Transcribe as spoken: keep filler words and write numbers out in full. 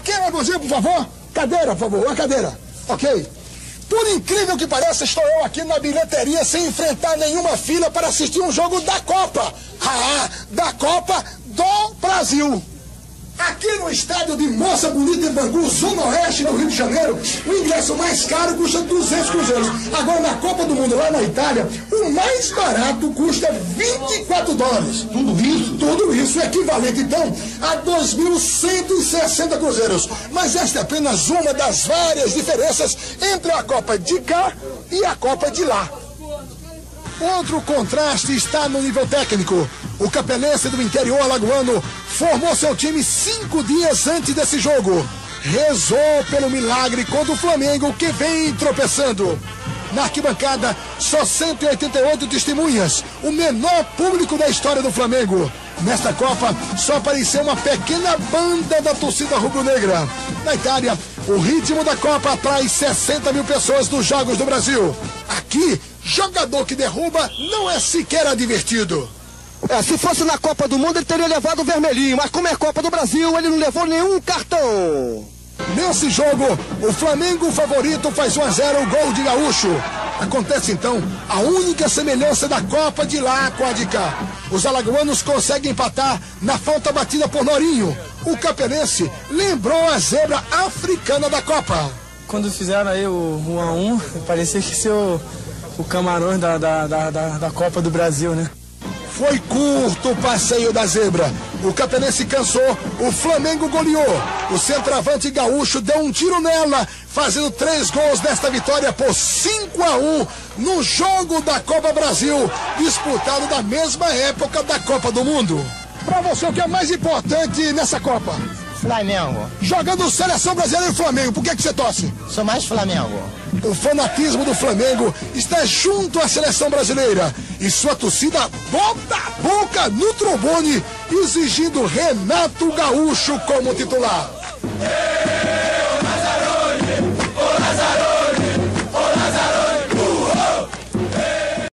Aqui, Maguzinho, por favor. Cadeira, por favor, a cadeira. Ok. Por incrível que pareça, estou eu aqui na bilheteria sem enfrentar nenhuma fila para assistir um jogo da Copa. Ah, da Copa do Brasil. Aqui no estádio de Moça Bonita em Bangu, Zona Oeste do Rio de Janeiro, o ingresso mais caro custa duzentos cruzeiros. Agora na Copa do Mundo, lá na Itália, o mais barato custa vinte e quatro dólares. Tudo isso? Tudo isso é equivalente, então, a dois mil cento e sessenta cruzeiros. Mas esta é apenas uma das várias diferenças entre a Copa de cá e a Copa de lá. Outro contraste está no nível técnico. O capelense do interior alagoano formou seu time cinco dias antes desse jogo. Rezou pelo milagre contra o Flamengo, que vem tropeçando. Na arquibancada, só cento e oitenta e oito testemunhas, o menor público da história do Flamengo. Nesta Copa, só apareceu uma pequena banda da torcida rubro-negra. Na Itália, o ritmo da Copa atrai sessenta mil pessoas nos Jogos do Brasil. Aqui, jogador que derruba não é sequer advertido. É, se fosse na Copa do Mundo, ele teria levado o vermelhinho, mas como é Copa do Brasil, ele não levou nenhum cartão. Nesse jogo, o Flamengo favorito faz um a zero, gol de Gaúcho. Acontece então a única semelhança da Copa de lá com a de cá. Os alagoanos conseguem empatar na falta batida por Norinho. O capelense lembrou a zebra africana da Copa. Quando fizeram aí o um a um, parecia que ser o, o Camarões da, da, da, da, da Copa do Brasil, né? Foi curto o passeio da zebra. O capelense cansou, o Flamengo goleou. O centroavante Gaúcho deu um tiro nela, fazendo três gols desta vitória por cinco a um no jogo da Copa Brasil, disputado da mesma época da Copa do Mundo. Para você, o que é mais importante nessa Copa? Flamengo. Jogando Seleção Brasileira e Flamengo, por que que você torce? Sou mais Flamengo. O fanatismo do Flamengo está junto à Seleção Brasileira e sua torcida bota a boca no trombone, exigindo Renato Gaúcho como titular.